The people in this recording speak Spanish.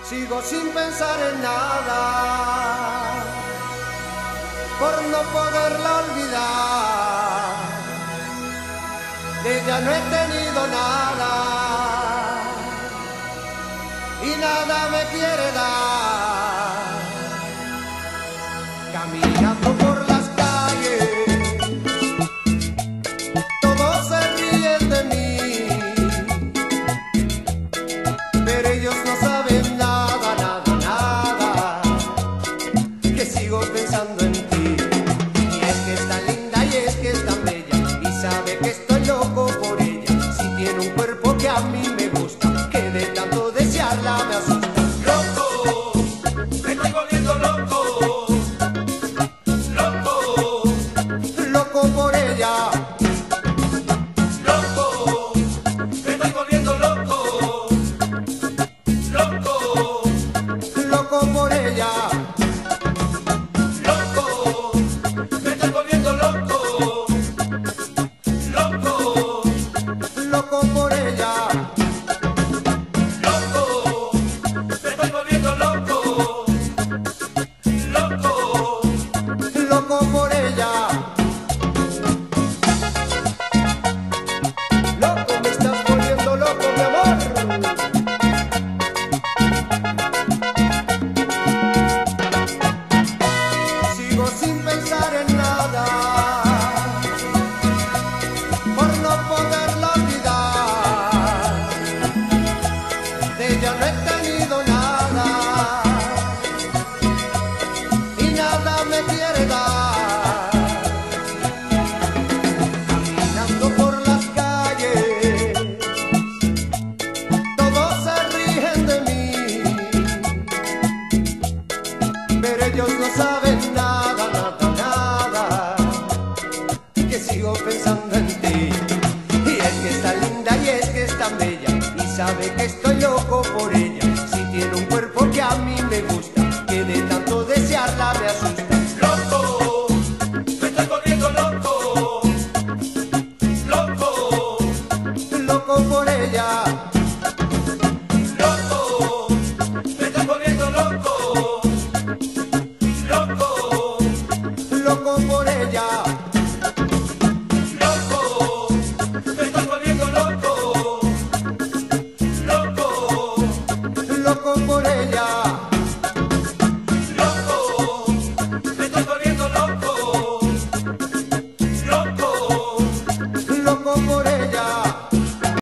Sigo sin pensar en nada, por no poderla olvidar. De ella no he tenido nada y nada me quiere dar. Caminando por las calles, todos se ríen de mí, pero ellos no saben nada, nada, nada, que sigo pensando en ti. Y es que es tan linda y es que es tan bella, y sabe que estoy loco por ella. Si tiene un cuerpo que a mí me gusta, que de tanto desearla me asusta. Loco, me estoy volviendo loco, loco, Loco por ella, loco, me estoy volviendo loco, loco, loco por ella, loco, me estoy volviendo loco, loco, loco por ella, loco, me estoy volviendo loco, loco. loco por ella. Loco, me estás volviendo loco, mi amor. Sigo sin pensar en nada, por no poderla olvidar. De ella no he tenido nada y nada me quiere dar. Caminando por las calles, todos se ríen de mí, pero ellos no saben nada, nada, nada, que sigo pensando en ti. Y es que está linda y es que es tan bella, y sabe que estoy loco por ella. Si tiene un cuerpo que a mí me gusta,